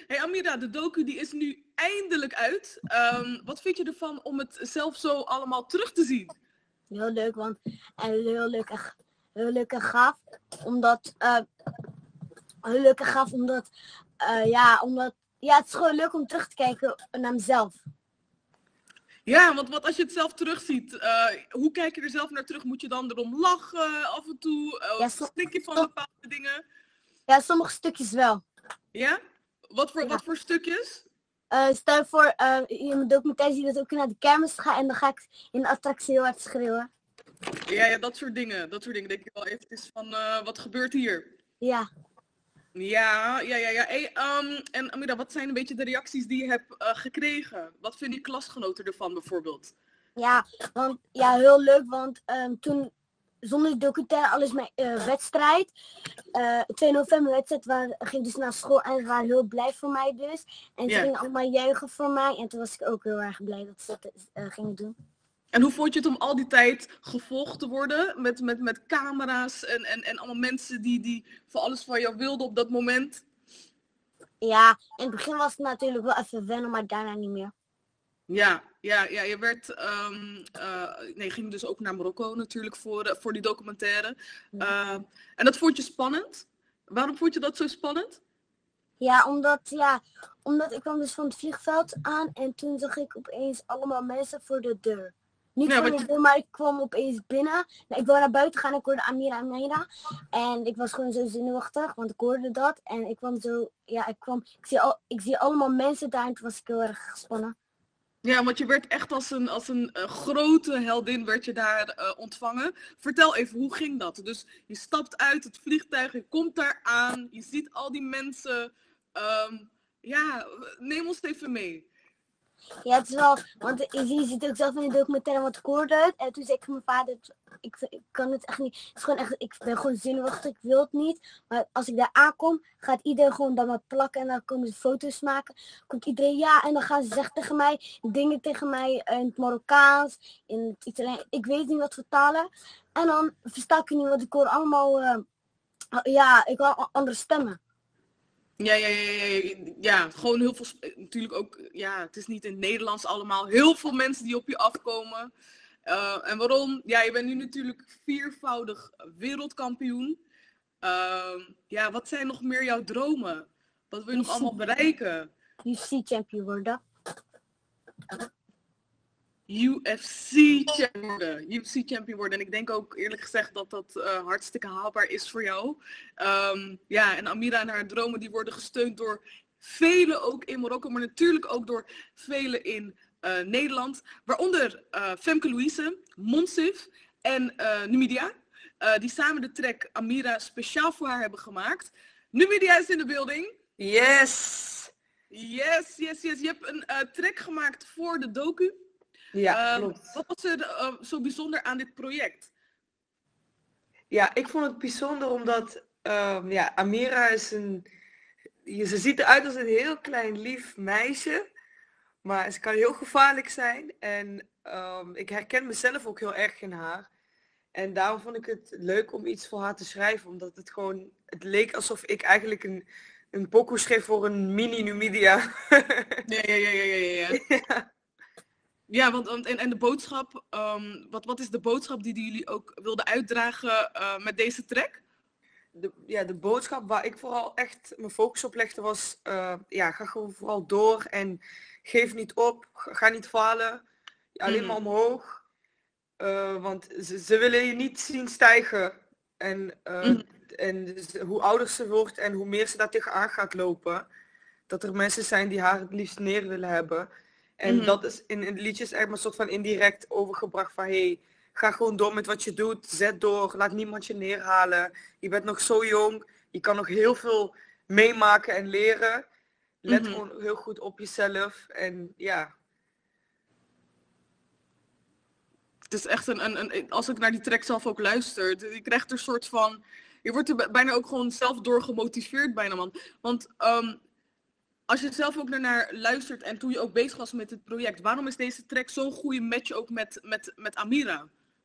Hey Amira, de docu die is nu eindelijk uit. Wat vind je ervan om het zelf zo allemaal terug te zien? Heel leuk, want heel leuk en gaaf. Omdat, het is gewoon leuk om terug te kijken naar mezelf. Ja, want wat als je het zelf terugziet, hoe kijk je er zelf naar terug? Moet je dan erom lachen af en toe? Schrik je van bepaalde dingen? Ja, sommige stukjes wel. Ja? Wat voor stukjes? Stel je voor, in mijn documentaire zie je dat ik ook naar de kermis ga en dan ga ik in de attractie heel hard schreeuwen. Ja, dat soort dingen. Denk je wel eventjes van, wat gebeurt hier? Ja. Ja. Hey, en Amira, wat zijn een beetje de reacties die je hebt gekregen? Wat vinden die klasgenoten ervan bijvoorbeeld? Ja, heel leuk, want toen zonder de documentaire alles mijn wedstrijd. 2 november wedstrijd, ging ik dus naar school en ze waren heel blij voor mij dus. En ze gingen allemaal juichen voor mij en toen was ik ook heel erg blij dat ze dat gingen doen. En hoe vond je het om al die tijd gevolgd te worden met camera's en allemaal mensen die voor alles van jou wilden op dat moment? Ja, in het begin was het natuurlijk wel even wennen, maar daarna niet meer. Ja, je werd, je ging dus ook naar Marokko natuurlijk voor die documentaire. En dat vond je spannend? Waarom vond je dat zo spannend? Ja, omdat ik kwam dus van het vliegveld aan en toen zag ik opeens allemaal mensen voor de deur. Niet voor de deur, maar ik kwam opeens binnen. Ik wou naar buiten gaan en ik hoorde Amira. En ik was gewoon zo zenuwachtig, want ik hoorde dat. En ik kwam zo, ik zie allemaal mensen daar en toen was ik heel erg gespannen. Ja, want je werd echt als een grote heldin werd je daar ontvangen. Vertel even, hoe ging dat? Dus je stapt uit het vliegtuig, je komt daar aan, je ziet al die mensen. Neem ons even mee. Ja, het is wel, want je ziet ook zelf in de documentaire wat ik hoorde het. En toen zei ik van mijn vader, ik kan het echt niet. Het is gewoon echt, ik ben gewoon zenuwachtig, ik wil het niet. Maar als ik daar aankom, gaat iedereen gewoon bij me plakken en dan komen ze foto's maken. Komt iedereen ja en dan gaan ze zeggen tegen mij, dingen tegen mij in het Marokkaans, in het Italiaans. Ik weet niet wat vertalen. En dan versta ik niet, want ik hoor allemaal, ik hoor andere stemmen. Ja, gewoon heel veel, natuurlijk ook, het is niet in het Nederlands allemaal, heel veel mensen die op je afkomen. En waarom? Ja, je bent nu natuurlijk 4-voudig wereldkampioen. Wat zijn nog meer jouw dromen? Wat wil je nog allemaal bereiken? UFC-champion worden. UFC-champion worden. En ik denk ook eerlijk gezegd dat dat hartstikke haalbaar is voor jou. En Amira en haar dromen die worden gesteund door velen ook in Marokko, maar natuurlijk ook door velen in Nederland. Waaronder Femke Louise, Monsif en Numidia. Die samen de track Amira speciaal voor haar hebben gemaakt. Numidia is in de building. Yes! Yes. Je hebt een track gemaakt voor de docu. Ja, klopt. Wat was er zo bijzonder aan dit project? Ja, ik vond het bijzonder omdat Amira is ze ziet eruit als een heel klein lief meisje. Maar ze kan heel gevaarlijk zijn. En ik herken mezelf ook heel erg in haar. En daarom vond ik het leuk om iets voor haar te schrijven. Omdat het leek alsof ik eigenlijk een pokoe schreef voor een mini Numidia. Ja. Ja, want de boodschap, wat is de boodschap die jullie ook wilden uitdragen met deze track? De boodschap waar ik vooral echt mijn focus op legde was, ga gewoon vooral door en geef niet op, ga niet falen, alleen maar omhoog. Want ze willen je niet zien stijgen. En hoe ouder ze wordt en hoe meer ze daar tegenaan gaat lopen, dat er mensen zijn die haar het liefst neer willen hebben. En dat is in het liedje is echt maar een soort van indirect overgebracht van ga gewoon door met wat je doet, zet door, laat niemand je neerhalen. Je bent nog zo jong, je kan nog heel veel meemaken en leren. Let gewoon heel goed op jezelf en ja. Het is echt als ik naar die track zelf ook luister, je krijgt er een soort van, je wordt er bijna ook gewoon zelf door gemotiveerd bijna, man. Want als je zelf ook naar luistert en toen je ook bezig was met het project, waarom is deze track zo'n goede match ook met Amira?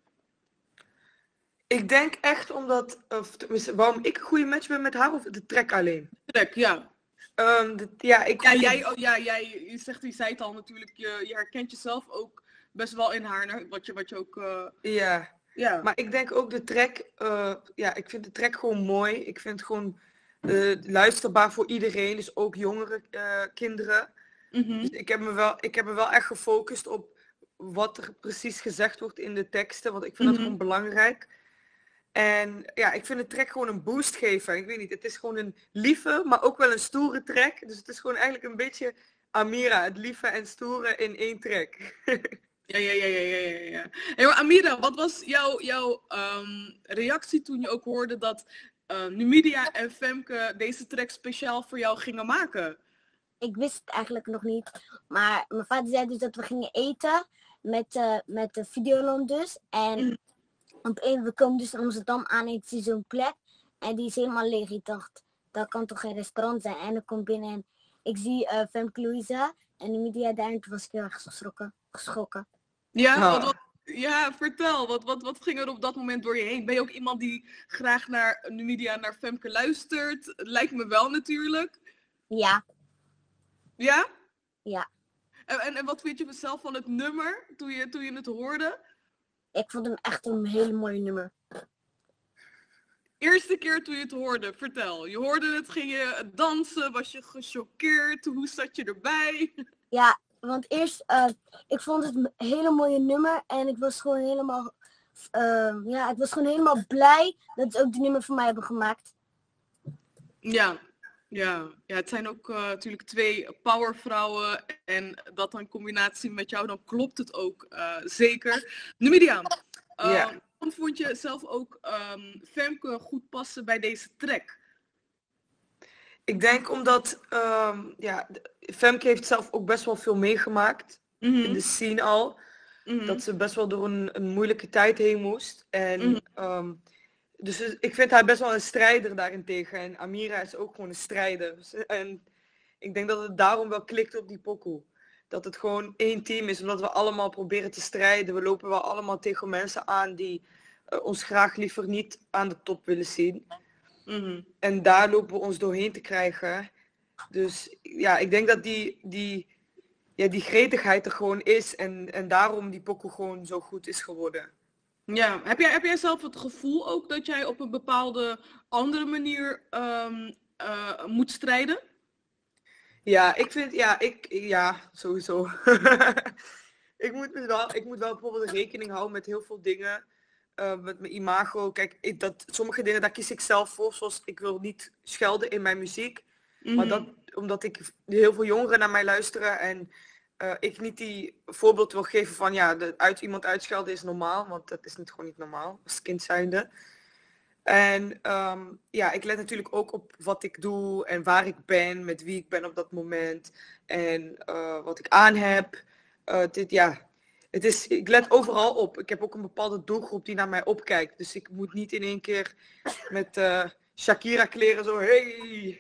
Ik denk echt omdat, waarom ik een goede match ben met haar of de track alleen? De track, ja. Ja, ik... Ja, je zegt, je zei het al natuurlijk, je herkent jezelf ook best wel in haar, wat je ook... Ja, ja. maar ik denk ook de track, ik vind de track gewoon mooi. Ik vind het gewoon luisterbaar voor iedereen, dus ook jongere kinderen. Dus ik heb me wel echt gefocust op wat er precies gezegd wordt in de teksten, want ik vind dat gewoon belangrijk. En ja, ik vind de track gewoon een boost geven. Ik weet niet, het is gewoon een lieve, maar ook wel een stoere track. Dus het is gewoon eigenlijk een beetje Amira, het lieve en stoere in één track. Ja. Hey, maar Amira, wat was jouw reactie toen je ook hoorde dat Numidia en Femke deze track speciaal voor jou gingen maken? Ik wist het eigenlijk nog niet. Maar mijn vader zei dus dat we gingen eten met de Videoland dus. En we komen dus in Amsterdam aan en ik zie zo'n plek. En die is helemaal leeg. Ik dacht, dat kan toch geen restaurant zijn? En ik kom binnen en ik zie Femke Louisa en Numidia daar. En toen was ik heel erg geschrokken. Ja, vertel. Wat ging er op dat moment door je heen? Ben je ook iemand die graag naar Numidia, naar Femke luistert? Lijkt me wel natuurlijk. Ja. Ja? Ja. En wat vind je zelf van het nummer toen je het hoorde? Ik vond hem echt een hele mooie nummer. Eerste keer toen je het hoorde, vertel. Je hoorde het, ging je dansen, was je gechoqueerd? Hoe zat je erbij? Ja, want eerst, ik vond het een hele mooie nummer en ik was gewoon helemaal blij dat ze ook die nummer voor mij hebben gemaakt. Ja, het zijn ook natuurlijk twee powervrouwen en dat in combinatie met jou, dan klopt het ook zeker. Numidia, waarom vond je zelf ook Femke goed passen bij deze track? Ik denk omdat Femke heeft zelf ook best wel veel meegemaakt in de scene al. Dat ze best wel door een moeilijke tijd heen moest. En dus ik vind haar best wel een strijder daarentegen. En Amira is ook gewoon een strijder. En ik denk dat het daarom wel klikt op die pokoe. Dat het gewoon één team is, omdat we allemaal proberen te strijden. We lopen wel allemaal tegen mensen aan die ons graag liever niet aan de top willen zien. En daar lopen we ons doorheen te krijgen. Dus ja, ik denk dat die gretigheid er gewoon is. En daarom die pokoe gewoon zo goed is geworden. Ja, heb jij zelf het gevoel ook dat jij op een bepaalde andere manier moet strijden? Ja, ik vind, sowieso. ik moet wel bijvoorbeeld rekening houden met heel veel dingen. Met mijn imago. Kijk, sommige dingen, daar kies ik zelf voor. Zoals, ik wil niet schelden in mijn muziek. Maar omdat ik heel veel jongeren naar mij luisteren. En ik niet die voorbeeld wil geven van, iemand uitschelden is normaal. Want dat is gewoon niet normaal, als kind zijnde. En ik let natuurlijk ook op wat ik doe en waar ik ben, met wie ik ben op dat moment en wat ik aan heb. Ik let overal op. Ik heb ook een bepaalde doelgroep die naar mij opkijkt. Dus ik moet niet in één keer met Shakira kleren zo, hey!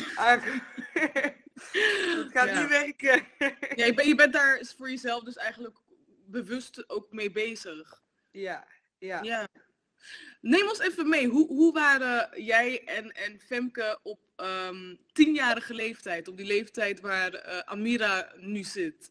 Het gaat niet werken. Ja, je bent daar voor jezelf dus eigenlijk bewust ook mee bezig. Ja. Neem ons even mee. Hoe waren jij en Femke op 10-jarige leeftijd? Op die leeftijd waar Amira nu zit?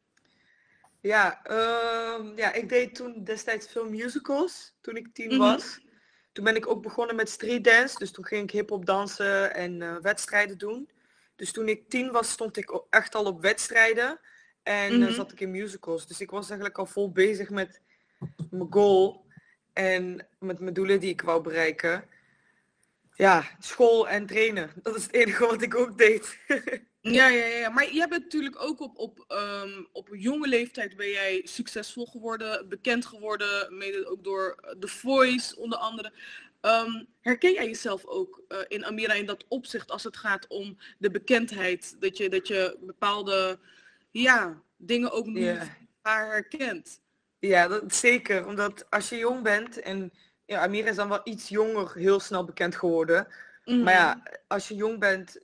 Ik deed toen destijds veel musicals toen ik 10 was. Toen ben ik ook begonnen met street dance. Dus toen ging ik hip-hop dansen en wedstrijden doen. Dus toen ik 10 was, stond ik echt al op wedstrijden. En zat ik in musicals. Dus ik was eigenlijk al vol bezig met mijn goal. En met mijn doelen die ik wou bereiken. Ja, school en trainen. Dat is het enige wat ik ook deed. Ja. Maar jij bent natuurlijk ook op een jonge leeftijd ben jij succesvol geworden, bekend geworden, mede ook door The Voice onder andere. Herken jij jezelf ook in Amira in dat opzicht als het gaat om de bekendheid? Dat je bepaalde dingen ook nu haar herkent? Ja, dat zeker. Omdat als je jong bent en Amira is dan wel iets jonger heel snel bekend geworden. Maar ja, als je jong bent,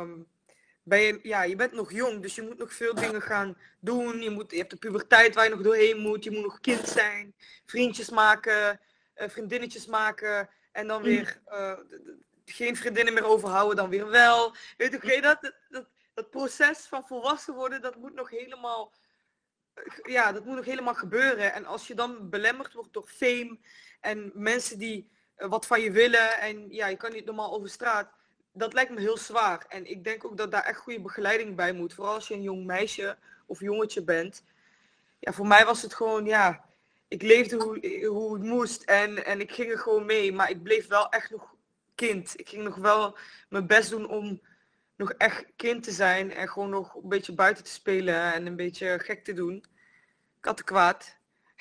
je bent nog jong, dus je moet nog veel dingen gaan doen. Je hebt de puberteit waar je nog doorheen moet. Je moet nog kind zijn, vriendjes maken, vriendinnetjes maken. En dan weer geen vriendinnen meer overhouden, dan weer wel. Weet je, dat proces van volwassen worden, dat moet nog helemaal... Ja, dat moet nog helemaal gebeuren. En als je dan belemmerd wordt door fame en mensen die wat van je willen en ja, je kan niet normaal over straat, dat lijkt me heel zwaar. En ik denk ook dat daar echt goede begeleiding bij moet. Vooral als je een jong meisje of jongetje bent. Ja, voor mij was het gewoon, ja, ik leefde hoe het moest en ik ging er gewoon mee. Maar ik bleef wel echt nog kind. Ik ging nog wel mijn best doen om nog echt kind te zijn en gewoon nog een beetje buiten te spelen en een beetje gek te doen. Kattenkwaad.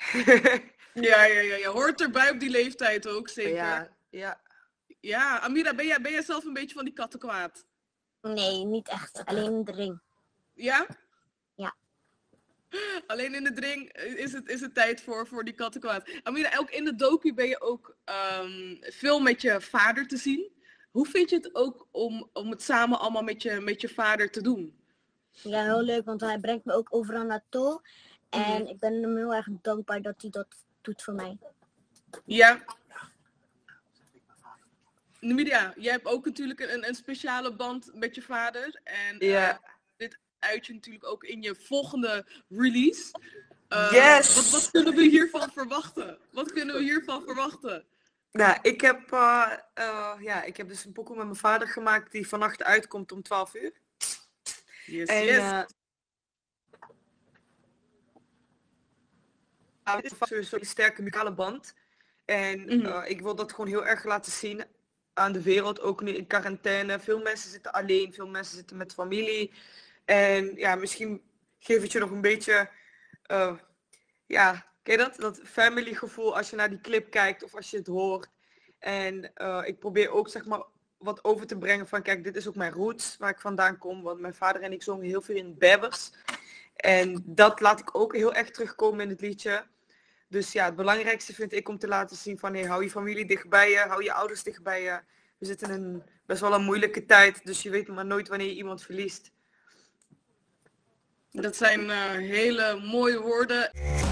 Ja. Hoort erbij op die leeftijd ook, zeker. Ja. Ja, Amira, ben jij zelf een beetje van die kattenkwaad? Nee, niet echt. Alleen in de ring. Ja? Ja. Alleen in de ring is het tijd voor die kattenkwaad. Amira, ook in de docu ben je ook veel met je vader te zien. Hoe vind je het ook om het samen allemaal met je vader te doen? Ja, heel leuk, want hij brengt me ook overal naartoe. En ik ben hem heel erg dankbaar dat hij dat doet voor mij. Ja. Numidia, jij hebt ook natuurlijk een speciale band met je vader. En dit uit je natuurlijk ook in je volgende release. Yes! Wat kunnen we hiervan verwachten? Wat kunnen we hiervan verwachten? Nou, ik heb dus een pokoe met mijn vader gemaakt die vannacht uitkomt om 12 uur. Yes. Het is sowieso een sterke muzikale band. En ik wil dat gewoon heel erg laten zien aan de wereld, ook nu in quarantaine. Veel mensen zitten alleen, veel mensen zitten met familie. En ja, misschien geeft het je nog een beetje, ken je dat? Dat family gevoel als je naar die clip kijkt of als je het hoort. En ik probeer ook zeg maar wat over te brengen van kijk, dit is ook mijn roots waar ik vandaan kom. Want mijn vader en ik zongen heel veel in het Berbers. En dat laat ik ook heel erg terugkomen in het liedje. Dus ja, het belangrijkste vind ik om te laten zien van hey, hou je familie dicht bij je, hou je ouders dicht bij je. We zitten in best wel een moeilijke tijd, dus je weet maar nooit wanneer je iemand verliest. Dat zijn hele mooie woorden.